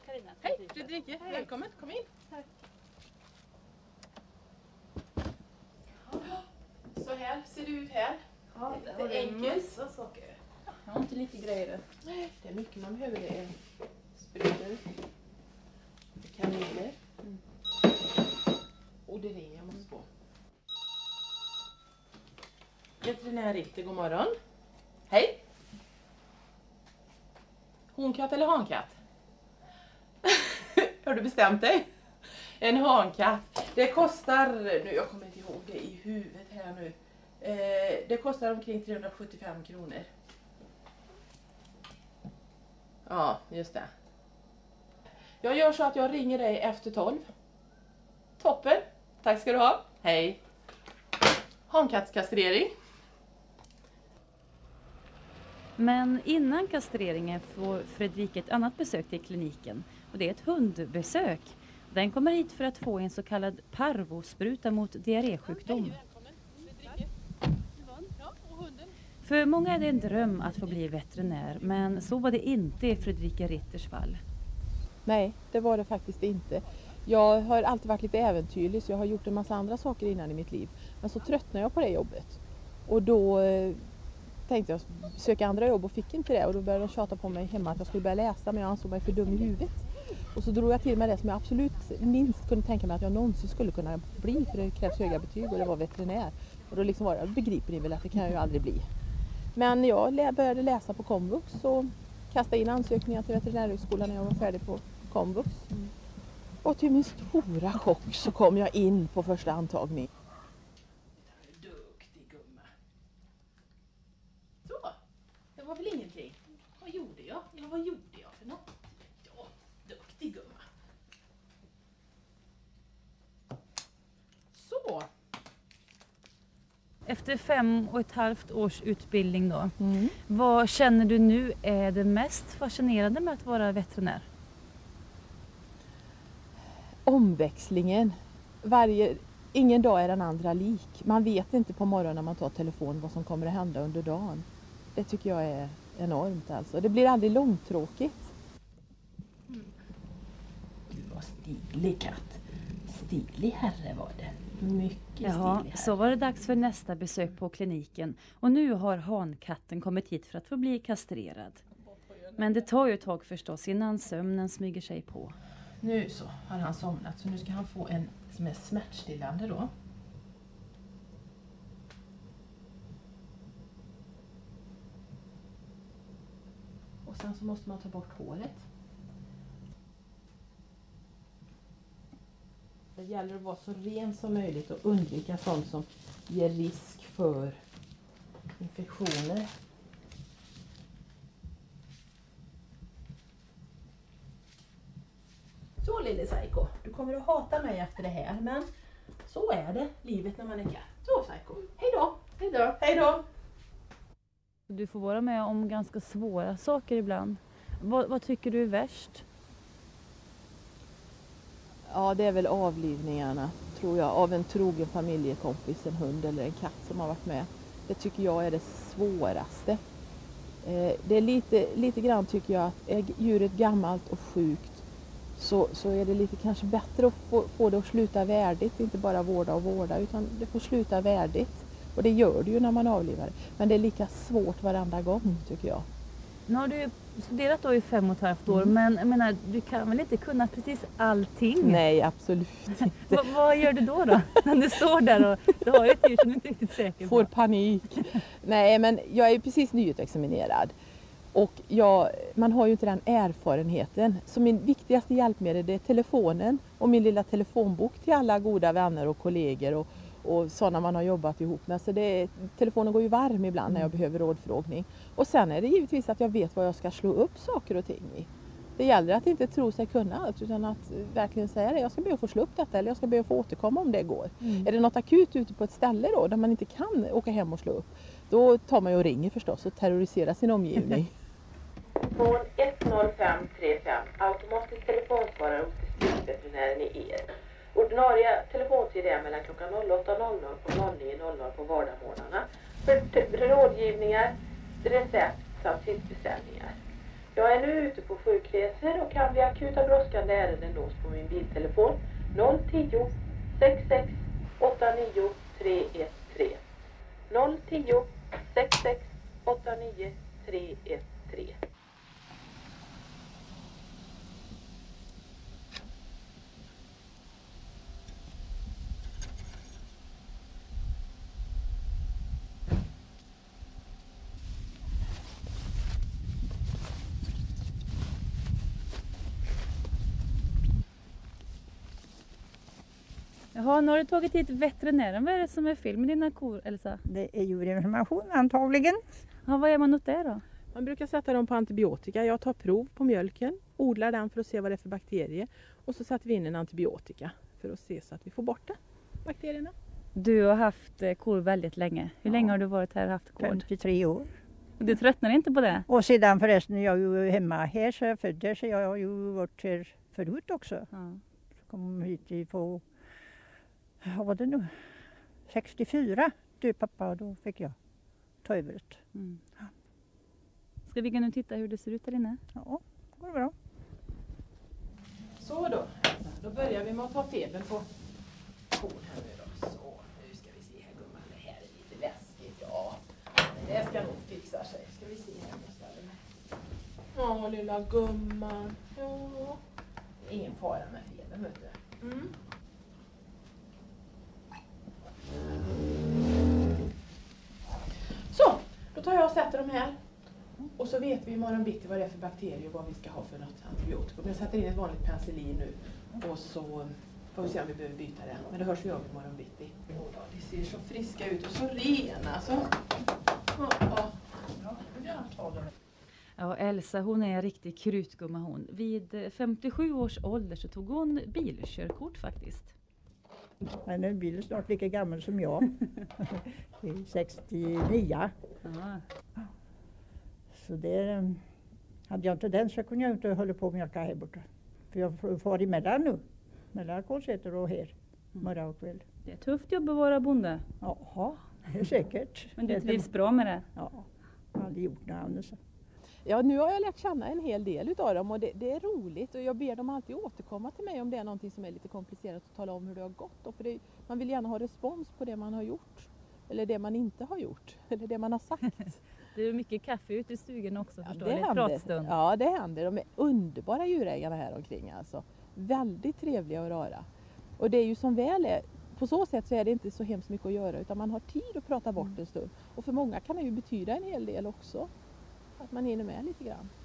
Carina. Hej Fredrika, välkommen, kom in. Tack. Så här ser det ut här. Ja, det är enkelt. saker. Jag har inte lite grejer. Det är mycket man behöver. Det är sprutor, kanyler. Och det ringer jag måste på. Veterinär Ritter, god morgon. Hej. Honkatt eller hankatt? Har du bestämt dig? En hankatt. Det kostar, nu jag kommer inte ihåg det i huvudet här nu. Det kostar omkring 375 kronor. Ja, just det. Jag gör så att jag ringer dig efter 12. Toppen. Tack ska du ha. Hej. Hankatskastrering. Men innan kastreringen får Fredrik ett annat besök till kliniken. Och det är ett hundbesök. Den kommer hit för att få en så kallad parvospruta mot diarrésjukdom. För många är det en dröm att få bli veterinär, men så var det inte i Fredrika Ritters fall. Nej, det var det faktiskt inte. Jag har alltid varit lite äventyrlig, så jag har gjort en massa andra saker innan i mitt liv. Men så tröttnade jag på det jobbet. Och då tänkte jag söka andra jobb och fick inte det. Och då började de tjata på mig hemma att jag skulle börja läsa, men jag ansåg mig för dum i huvudet. Och så drog jag till med det som jag absolut minst kunde tänka mig att jag någonsin skulle kunna bli, för det krävs höga betyg och det var veterinär. Och då liksom var det, begriper ni väl att det kan jag ju aldrig bli. Men jag började läsa på komvux och kastade in ansökningar till veterinärhögskolan när jag var färdig på komvux. Och till min stora chock så kom jag in på första antagning. Duktig gumma. Så, det var väl ingenting. Vad gjorde jag? Ja, vad gjorde jag för något? Ja, duktig gumma. Så. Efter 5,5 års utbildning då, vad känner du nu är det mest fascinerande med att vara veterinär? Omväxlingen. Ingen dag är den andra lik. Man vet inte på morgonen när man tar telefon vad som kommer att hända under dagen. Det tycker jag är enormt alltså. Det blir aldrig långtråkigt. Du var stilig katt. Stilig herre var det. Mycket Jaha, stilig herre. så var det dags för nästa besök på kliniken. Och nu har hankatten kommit hit för att få bli kastrerad. Men det tar ju ett tag förstås innan sömnen smyger sig på. Nu så har han somnat, så nu ska han få en som är smärtstillande då. Och sen så måste man ta bort håret. Det gäller att vara så ren som möjligt och undvika sånt som ger risk för infektioner. Så lille Psycho, du kommer att hata mig efter det här, men så är det livet när man är katt. Så Psycho, hej då, hej då, hej då. Du får vara med om ganska svåra saker ibland. Vad tycker du är värst? Ja, det är väl avlivningarna, tror jag, av en trogen familjekompis, en hund eller en katt som har varit med. Det tycker jag är det svåraste. Det är lite grann tycker jag att är djuret gammalt och sjukt så är det lite kanske bättre att få det att sluta värdigt, inte bara vårda utan det får sluta värdigt. Och det gör det ju när man avlivar det. Men det är lika svårt varenda gång tycker jag. Nu har du studerat då i 5,5 år, men jag menar, du kan väl inte kunna precis allting? Nej, absolut inte. Vad gör du då? När du står där och du har ett djur som du inte är riktigt säker på? Får panik. Nej, men jag är ju precis nyutexaminerad. Och man har ju inte den erfarenheten. Så min viktigaste hjälpmedel det är telefonen och min lilla telefonbok till alla goda vänner och kollegor och sådana man har jobbat ihop med. Så telefonen går ju varm ibland när jag behöver rådfrågning. Och sen är det givetvis att jag vet vad jag ska slå upp saker och ting i. Det gäller att inte tro sig kunna allt utan att verkligen säga det. Jag ska be att få slå upp detta eller jag ska be att få återkomma om det går. Är det något akut ute på ett ställe då där man inte kan åka hem och slå upp, då tar man ju och ringer förstås och terroriserar sin omgivning. Från 10535, automatisk telefonsvarare hos distriktsveterinären i er. Ordinarie telefontid är mellan klockan 08.00 och 09.00 på vardagsmorgnarna för rådgivningar, recept samt fiskbeställningar. Jag är nu ute på sjukresor och kan vid akuta brådskande ärenden nås på min biltelefon 010 66 89 313. 010 66 89 313. Jaha, nu har du tagit hit veterinären. Vad är det som är fel med dina kor, Elsa? Det är djurinformation antagligen. Ja, vad är man åt det då? Man brukar sätta dem på antibiotika. Jag tar prov på mjölken, odlar den för att se vad det är för bakterier. Och så sätter vi in en antibiotika för att se så att vi får bort bakterierna. Du har haft kor väldigt länge. Hur länge har du varit här och haft kor? 53 år. Du tröttnar inte på det? Och sedan förresten, jag är ju hemma här så jag födde, så jag har ju varit här förut också. Ja. Så kom hit på, vad var det nu? 64, du pappa, och då fick jag ta över det. Mm. Ska vi gå nu titta hur det ser ut där inne? Ja, det går bra. Så då börjar vi med att ta febern på kon här nu då. Så, nu ska vi se här gumman, det här är lite läskigt, ja. Men det ska nog fixa sig. Ska vi se här, jag ställer mig. Ja, lilla gumman. Ja. Ingen fara med febern, vet du. Mm. Så, då tar jag och sätter dem här. Och så vet vi imorgon bitti vad det är för bakterier och vad vi ska ha för något antibiotikum. Jag sätter in ett vanligt penicillin nu och så får vi se om vi behöver byta det. Men det hörs vi av imorgon bitti. De ser så friska ut och så rena alltså. Ja, Elsa, hon är en riktig krutgumma hon. Vid 57 års ålder så tog hon bilkörkort faktiskt. Men den bilen är snart lika gammal som jag. Det är 69. Ja. Så det, hade jag inte den så kunde jag inte hålla på och mjölka här borta. För jag får emellan nu. Mellan Kolsäter och här. Morgon och kväll. Det är ett tufft jobb att vara bonde. Jaha, det är säkert. Men du trivs bra med det? Ja, jag har aldrig gjort något annat. Ja, nu har jag lärt känna en hel del utav dem och det är roligt och jag ber dem alltid återkomma till mig om det är någonting som är lite komplicerat och tala om hur det har gått. Och för man vill gärna ha respons på det man har gjort eller det man inte har gjort eller det man har sagt. Det är mycket kaffe ute i stugan också, Ja, förstår det du? händer. Pratstund. Ja, det händer. De är underbara djurägarna här omkring alltså. Väldigt trevliga och rara. Och det är ju som väl är, på så sätt så är det inte så hemskt mycket att göra utan man har tid att prata bort en stund. Och för många kan det ju betyda en hel del också. Att man hinner med lite grann.